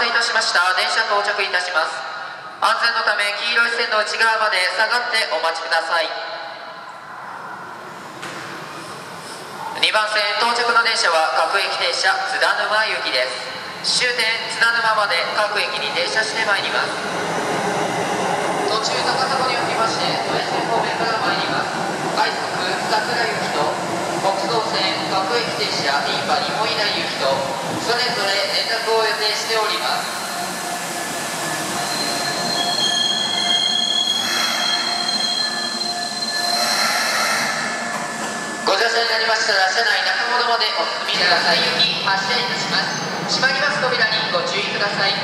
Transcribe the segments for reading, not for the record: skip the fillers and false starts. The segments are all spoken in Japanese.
せいたしました。電車到着いたします。安全のため黄色い線の内側まで下がってお待ちください。2番線到着の電車は各駅停車津田沼行きです。終点津田沼まで各駅に停車してまいります。途中高砂におきまして都営線方面から参ります。快速桜行きと北総線各駅停車インパ日本医大行きとそれぞれ連絡を予定しております。ご乗車になりましたら車内中ほどまでお進みください。行き発車いたします。閉まります扉にご注意ください。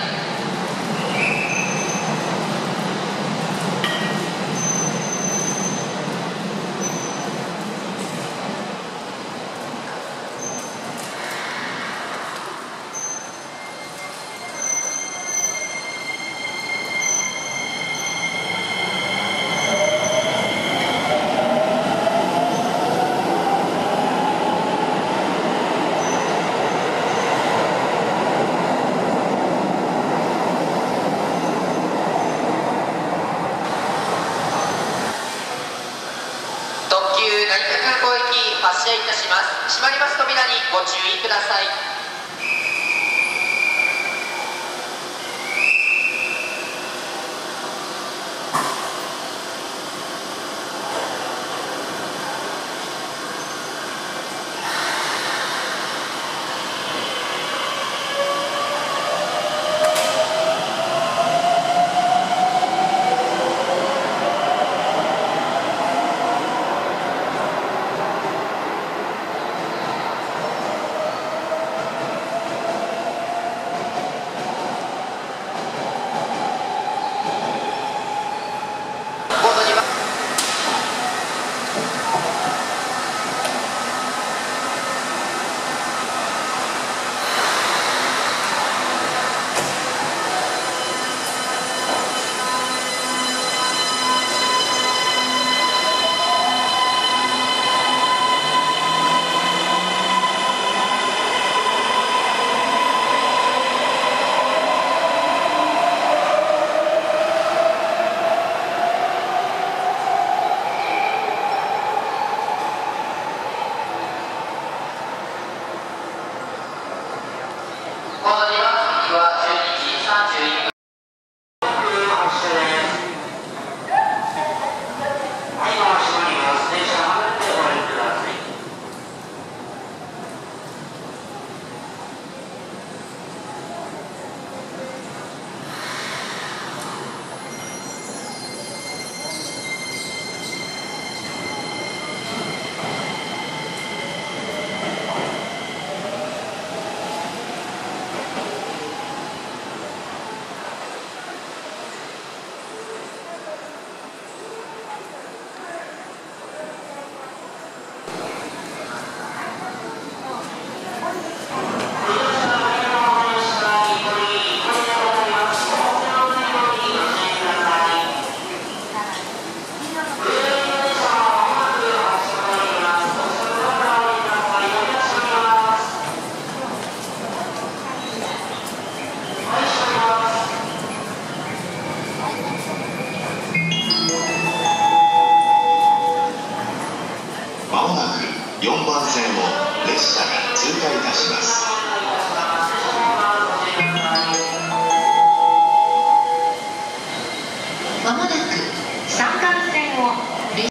成田空港行き発車いたします。閉まります扉にご注意ください。